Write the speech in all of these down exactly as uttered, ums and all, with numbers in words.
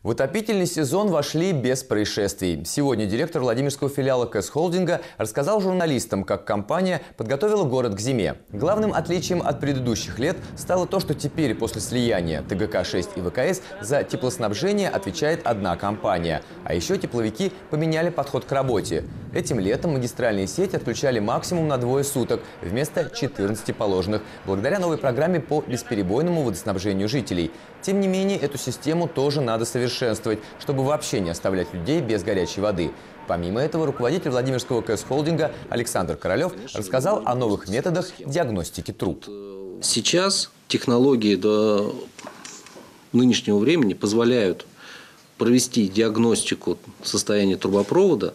В отопительный сезон вошли без происшествий. Сегодня директор Владимирского филиала КЭС Холдинга рассказал журналистам, как компания подготовила город к зиме. Главным отличием от предыдущих лет стало то, что теперь после слияния Тэ Гэ Ка шесть и Вэ Ка Эс за теплоснабжение отвечает одна компания. А еще тепловики поменяли подход к работе. Этим летом магистральные сети отключали максимум на двое суток вместо четырнадцати положенных, благодаря новой программе по бесперебойному водоснабжению жителей. Тем не менее, эту систему тоже надо совершенствовать, чтобы вообще не оставлять людей без горячей воды. Помимо этого, руководитель Владимирского КЭС Холдинга Александр Королев рассказал о новых методах диагностики труб. Сейчас технологии до нынешнего времени позволяют провести диагностику состояния трубопровода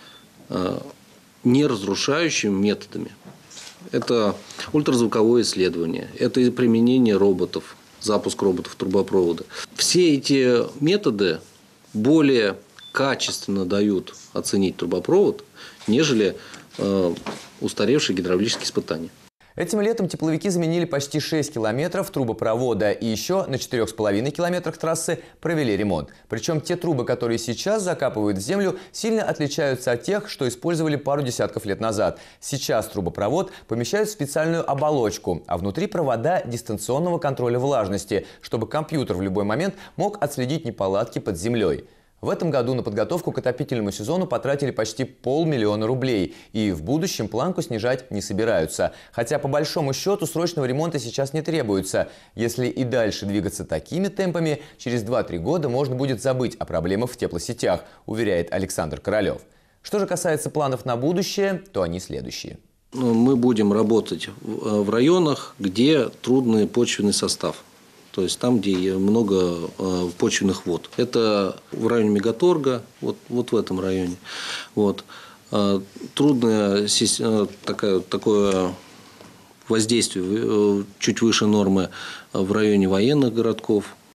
не разрушающими методами. Это ультразвуковое исследование, это и применение роботов, запуск роботов трубопровода. Все эти методы более качественно дают оценить трубопровод, нежели э, устаревшие гидравлические испытания. Этим летом тепловики заменили почти шесть километров трубопровода и еще на четырёх с половиной километрах трассы провели ремонт. Причем те трубы, которые сейчас закапывают в землю, сильно отличаются от тех, что использовали пару десятков лет назад. Сейчас трубопровод помещают в специальную оболочку, а внутри провода дистанционного контроля влажности, чтобы компьютер в любой момент мог отследить неполадки под землей. В этом году на подготовку к отопительному сезону потратили почти полмиллиона рублей. И в будущем планку снижать не собираются. Хотя по большому счету срочного ремонта сейчас не требуется. Если и дальше двигаться такими темпами, через два-три года можно будет забыть о проблемах в теплосетях, уверяет Александр Королев. Что же касается планов на будущее, то они следующие. Мы будем работать в районах, где трудный почвенный состав. То есть там, где много э, почвенных вод. Это в районе Мегаторга, вот, вот в этом районе. Вот. Э, трудное э, такое, такое воздействие э, чуть выше нормы в районе военных городков.